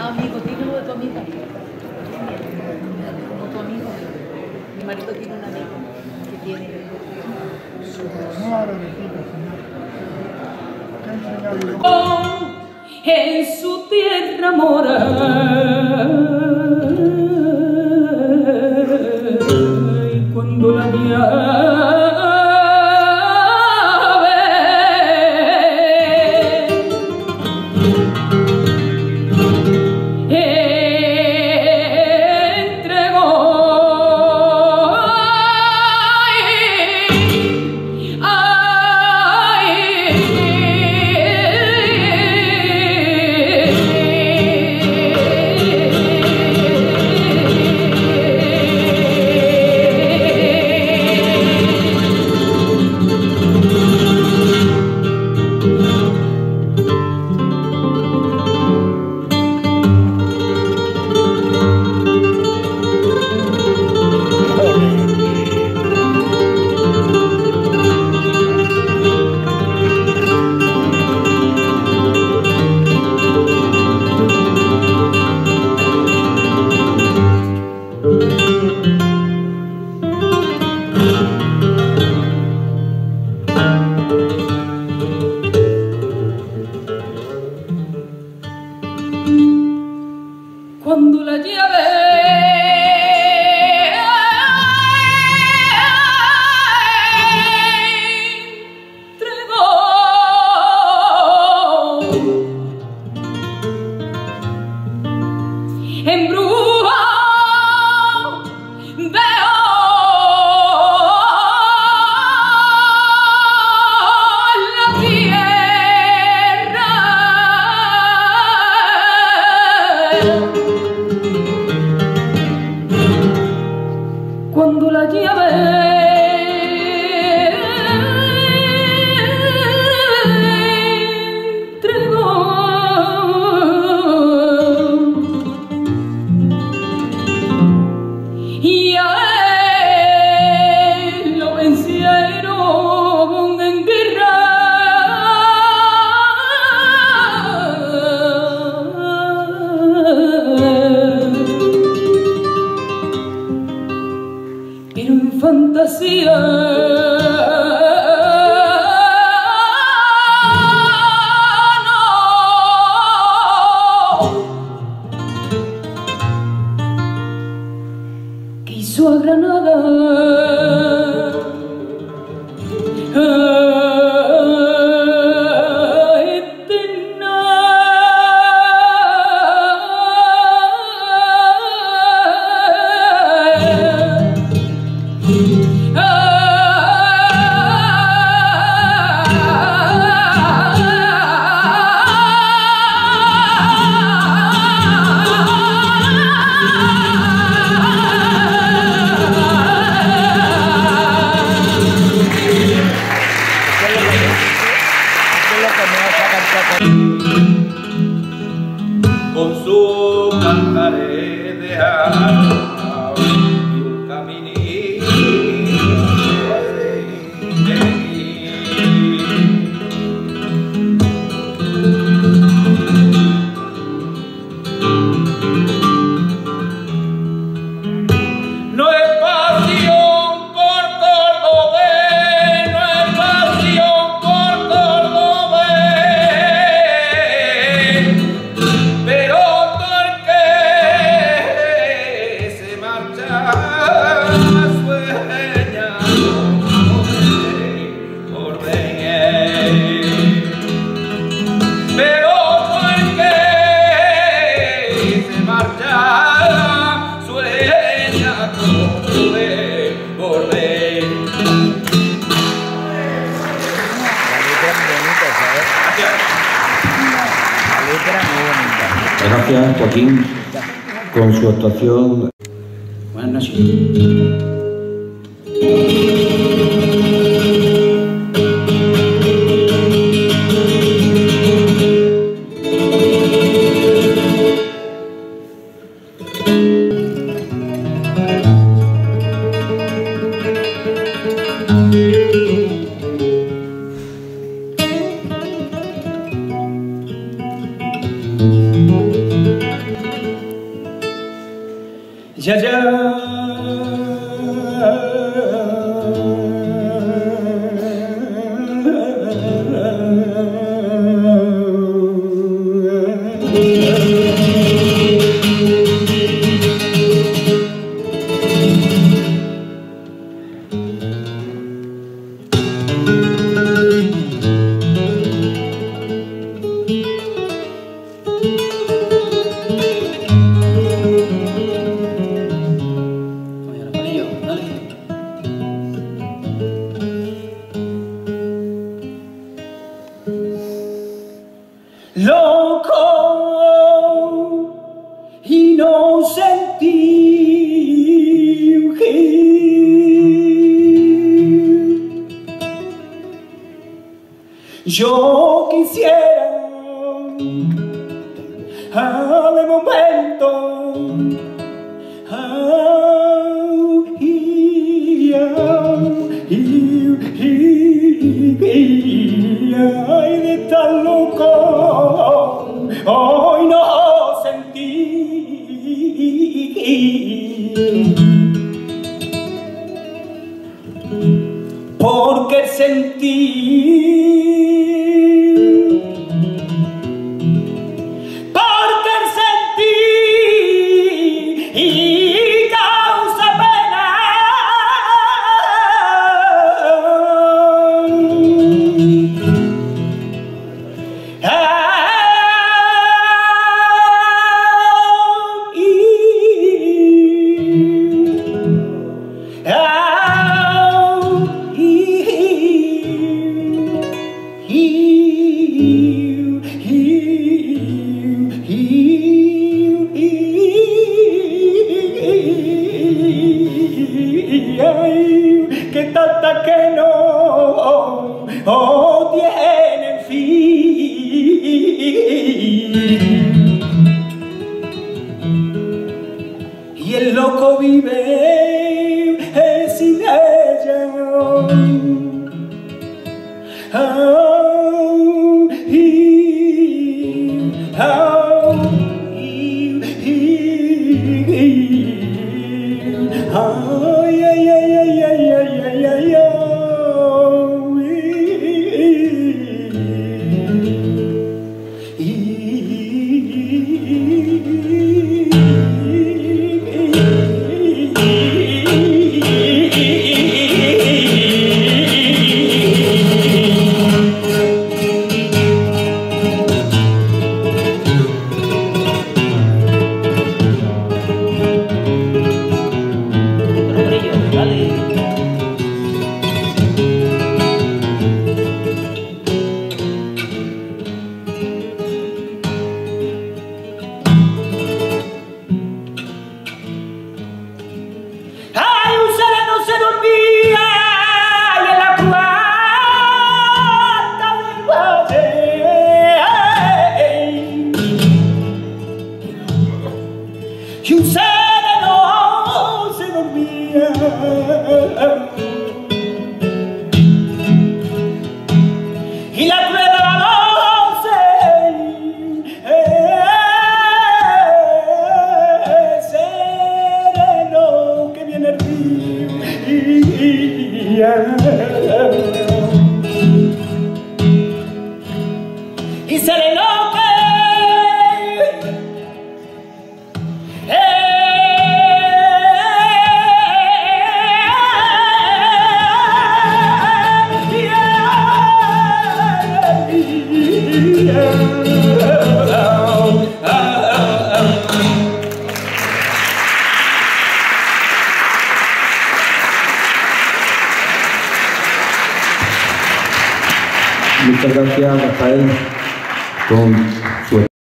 amigo, tiene uno de tu amiga. No, tu amigo. Mi marido tiene un amigo que tiene. En su tierra mora y cuando la con su cantaré de alma y un caminito no es pasión por cordobés, no es pasión por cordobés, pero todo el que se marcha sueña por venir, pero todo el que se marcha sueña por ver. Gracias, Joaquín, con su actuación. Buenas noches. Ya, ya. Loco y no sentir yo quisiera de momento ay, de tan loco hoy no sentí, porque sentí y causa pena. Que tanta que no tiene fin, y el loco vive sin ella. Ay, ay, ay, ay, ay, ay, ay, ay, ay. Y un sereno se dormía, y la prueba la noche, sereno que viene el día, y sereno Muchas gracias, Rafael, con su